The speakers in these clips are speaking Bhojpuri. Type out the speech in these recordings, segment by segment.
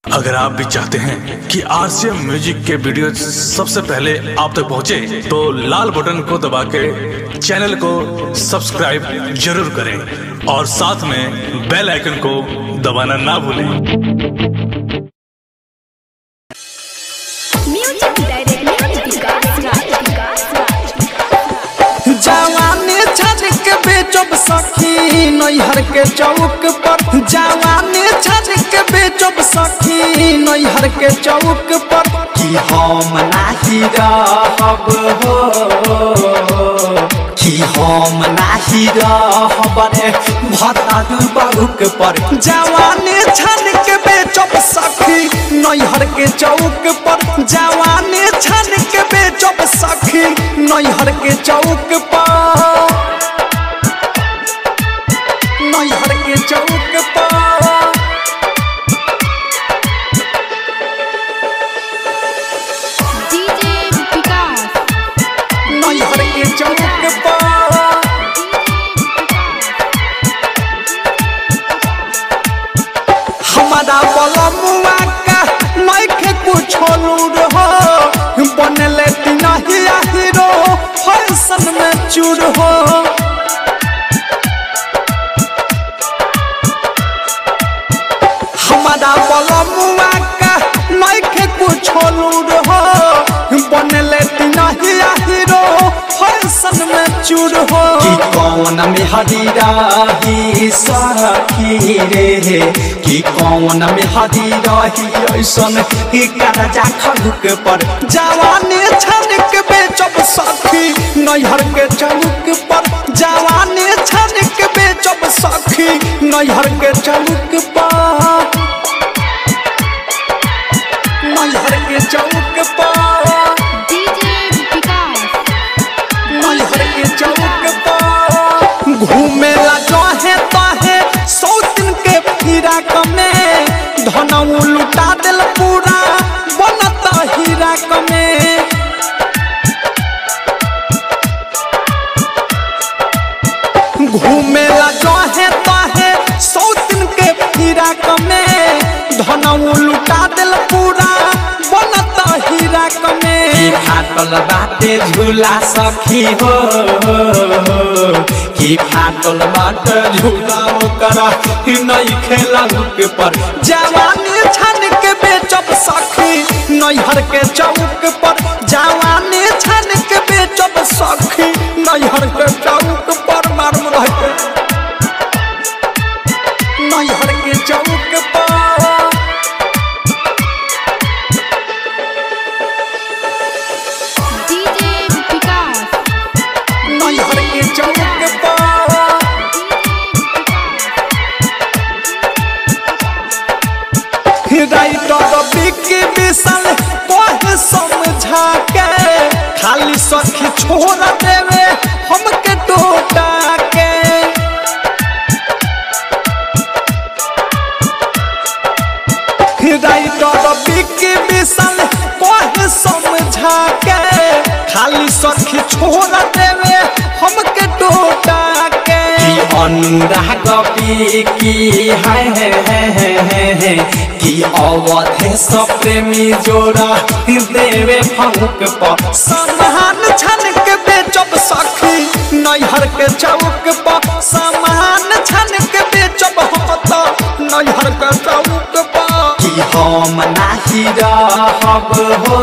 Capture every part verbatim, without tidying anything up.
अगर आप भी चाहते हैं कि आरसीएम म्यूजिक के वीडियो सबसे पहले आप तक पहुंचे, तो लाल बटन को दबा के चैनल को सब्सक्राइब जरूर करें और साथ में बेल आइकन को दबाना ना भूलें। म्यूजिक जवानी छजक बेचब सखी नैहर के चौक पर, जवानी छजक बेचब सखी नैहर के चौक पर। कि हम नाही रहब हो, कि हम नाही रहब रे भतारू बहुक पर। जवानी छजक बेचब सखी नैहर के चौक पर, जवानी छजक बेचब सखी नैहर के चौक पर, नैहर के चौक पर। डीजे विकास नैहर के चौक पर हमारा बलमुआ का नइखे कुछो लूर हो, बनले तिनहिया हीरो फैशन में चूर हो। हमारा बलमुआ का नइखे कुछो लूर हो, बनले तिनहिया हीरो फैशन में चूर हो। कि कौन में हदीरा ही सखी रे, कि कौन में हदीरा ही ऐसन ही करजा खलुक पर। जवानी छनक बेचब सखी नैहर के चौक पर, जवानी छनक बेचब सखी नैहर के चौक पर, नैहर के चौक पर। डीजे विकास नैहर के चौक पर घूमेला जहे तहे सौ दिन के फिरा कमे, धनऊ लुटा दिल पूरा बनता हीरा कमे। घूमेला जहे तहे सौ दिन के फिरा कमे, धनऊ लुटा दिल पूरा बनता हीरा कमे। फाटल बाटे झूला सखी हो, कि फाटल बाटे झूला ओकर नहीं खेला हुक पर। जवानी छन के बेचब सखी नैहर के चौक पर, जवानी छन के बेचब सखी नैहर के चौक पर। मालूम रह के नैहर के चौक पर, डीजे विकास नैहर के चौक पर। राइटर बिक्की विशाल कहे समझा के, खाली सखी छोड़ देवे हमके टोटा के। राइटर बिक्की विशाल कहे समझा के, खाली सखी छोड़ देवे हमके टोटा के। अनुराग बिक्की है है है है है, कि अवधेश प्रेमी जोड़ा देवे फंक पर। सामान छन के बेचब सखी नैहर के चौक पर, सामान छन के बेचब हम तो नैहर के चौक पर। कि हम नाही रहब हो,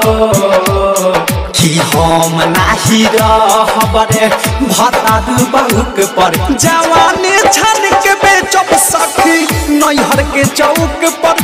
कि हम नाही रहब रे भतारू बहुक पर। जवानी छन के बेचब सखी नैहर के चौक पर,